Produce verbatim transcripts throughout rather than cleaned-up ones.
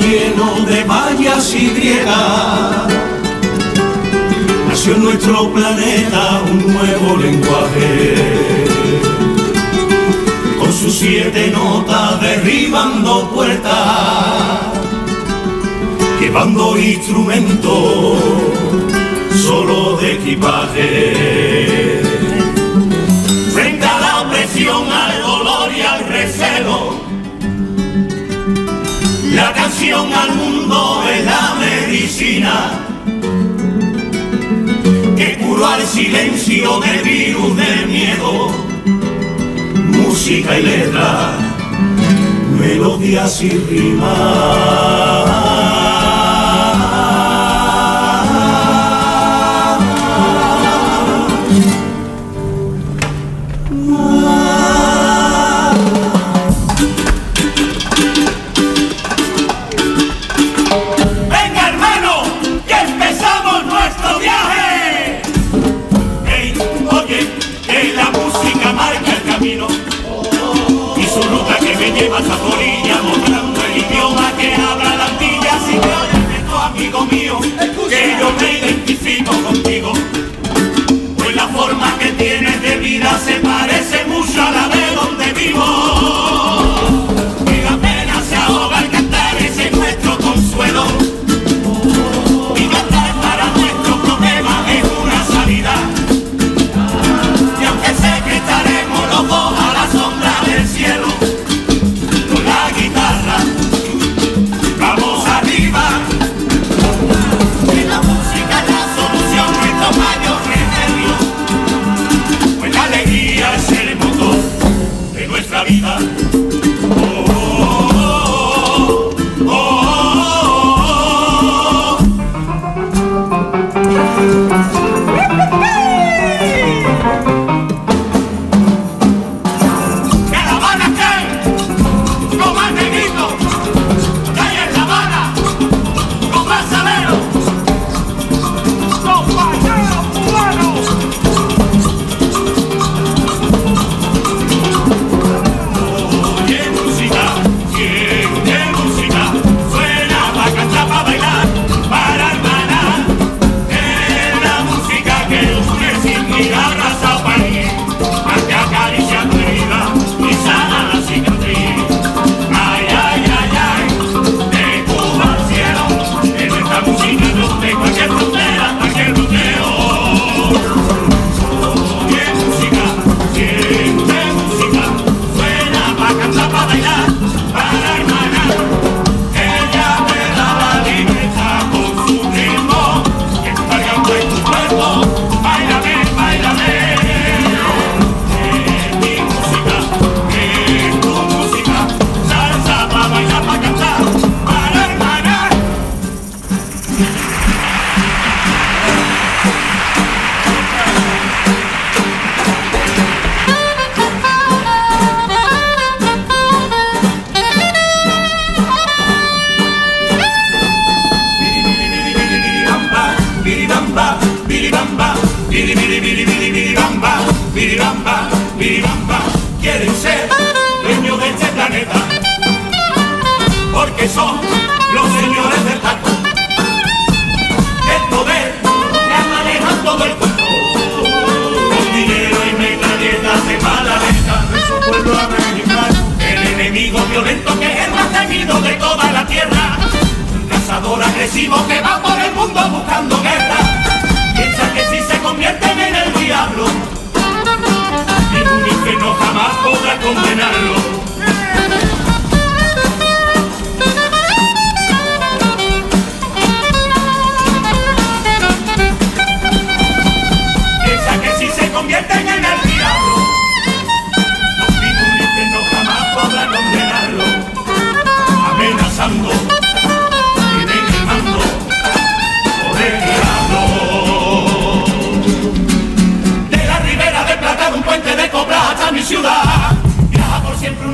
lleno de vallas y griegas, nació en nuestro planeta un nuevo lenguaje, con sus siete notas derribando puertas, llevando instrumentos solo de equipaje. Frente a la opresión, al dolor y al recelo, la canción al mundo es la medicina que curó al silencio del virus del miedo. Música y letra, melodías y rimas. Llevas a tu orilla mostrando el idioma que habla la antilla. Si te oyes esto, amigo mío, que yo me identifico contigo, pues la forma que tienes de vida se parece mucho a la de donde vivo. Y la pena se ahoga al cantar, ese es nuestro consuelo. Y cantar para nuestros problemas es una salida. Y aunque sé que estaremos los dos a la sombra del cielo, vamos arriba, que la música es la solución, nuestro mayor remedio, pues la alegría es el motor de nuestra vida. Oh, oh, oh, oh, oh, que La Habana cae, no más negrito. Biribamba, biribamba, quieren ser dueños de este planeta, porque son los señores del tacto. El poder ya manejan todo el cuerpo, con dinero y metralletas de palaneta de su pueblo americano. El enemigo violento que es el más temido de toda la tierra, un cazador agresivo que va por el mundo buscando guerra. Piensa que si se convierten en el diablo, ningún infierno jamás podrá condenarlo. Piensa que si se convierten en el diablo, ningún infierno jamás podrá condenarlo. Amenazando, tienen el mando por el diablo. De la ribera del Plata, de un puente de Cobra hasta mi ciudad, viaja por siempre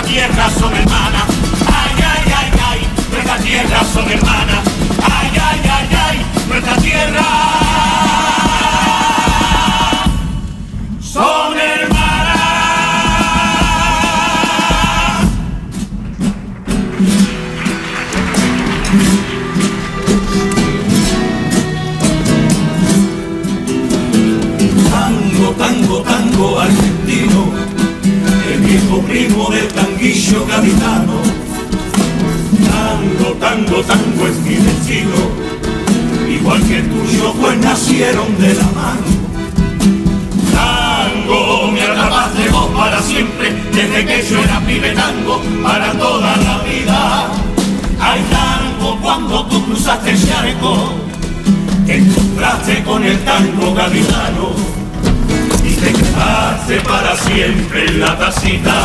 nuestras tierras son hermanas. Ay, ay, ay, ay, nuestras tierras son hermanas. Ay, ay, ay, ay, nuestras tierras son hermanas. Tango, tango, tango argentino, el viejo primo del tanguillo gaditano. Tango, tango, tango es mi destino, igual que el tuyo, pues nacieron de la mano. Tango, me atrapaste vos para siempre, desde que yo era pibe. Tango, para toda la vida. Ay, tango, cuando tú cruzaste el charco, te encontraste con el tango gaditano y te quedaste para siempre en la tacita.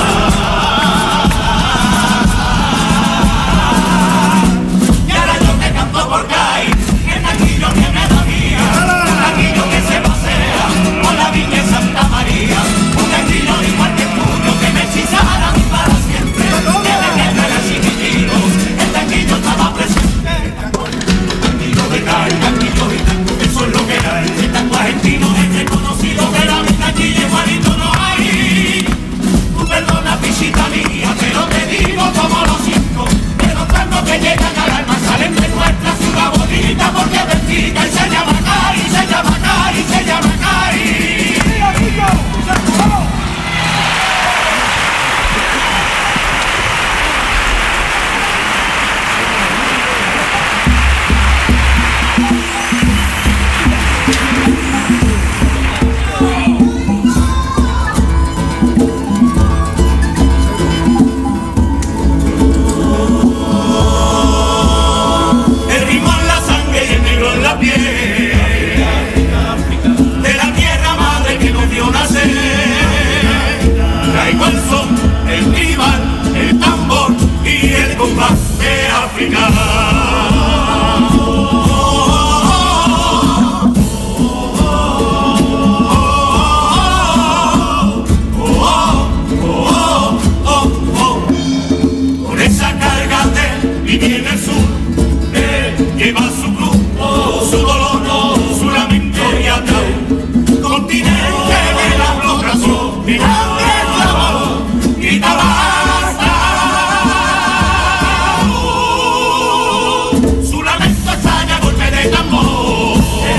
Y ahora yo te canto por Cay, el tanguillo que me da mía, el tanguillo que se pasea por la viña de Santa María, un tanguillo igual que el tuyo que me hechizara a mí para siempre. Desde que yo era chiquitito, el tanguillo estaba presente. El tanguillo de Cay, el tanguillo y tango, eso es lo que hay. El tango argentino es reconocido, pero a mi tanguillo igualito no hay. Tú perdona, pichita mía, pero te digo como lo siento, que los tangos que llegan al alma salen de nuestra ciudad bonita, porque Benfica y se llama Cay, se llama Cay, se llama Cay. El ritmo en la sangre y el negro en la piel, de la tierra madre que nos vio nacer. Traigo el son, el tribal, el tambor y el compás de África. Con esa carga de vivir en el sur, él lleva su cruz, su dolor, su lamento y ataúd. Continente de la floración, mi grande clavado, grita basta. Su lamento estalla a golpe de tambor,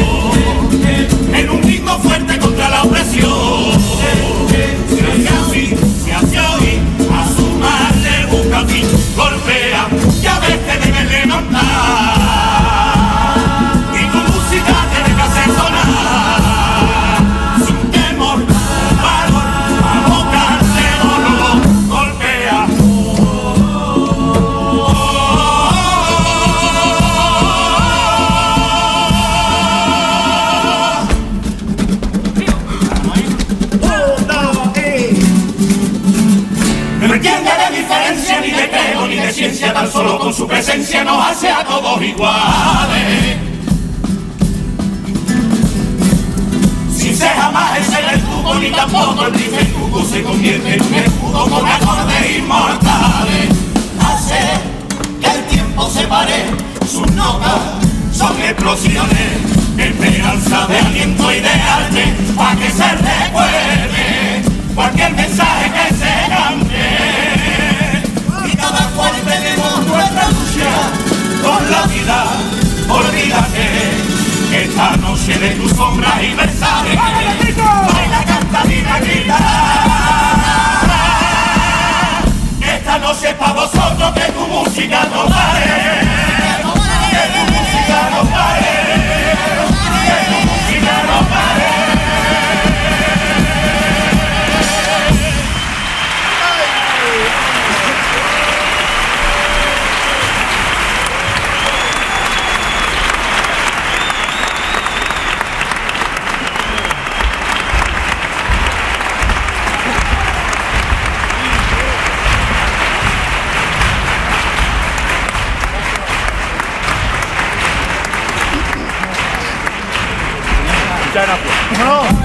en un ritmo fuerte contra la opresión. Se hace así, se hace oír, a su madre busca fin, golpea, ya ves que debe levantar. Y tu música tiene que hacer sonar, sin temor, valor, a boca de dolor, golpea. No entiende de diferencia, ni de credo, ni de ciencia, tan solo con su presencia nos hace a todos iguales. Sin ser jamás ese el escudo, ni tampoco el rifle escudo se convierte en un escudo con acordes inmortales. Hace que el tiempo se pare, sus notas son explosiones, esperanza de aliento y de arte, para que se recuerde cualquier mensaje que se cante. Y cada cual tenemos nuestra lucha con la vida. Olvídate que esta noche de tus sombras y versares, baila, canta, viva, grita. Esta noche es para vosotros, que tu música no pare, que tu música no pare, que tu música no pare. Muchas gracias.